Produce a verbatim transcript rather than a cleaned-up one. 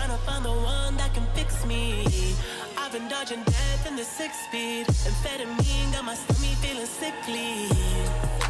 trying to find the one that can fix me. I've been dodging death in the six speed. Amphetamine got my stomach feeling sickly.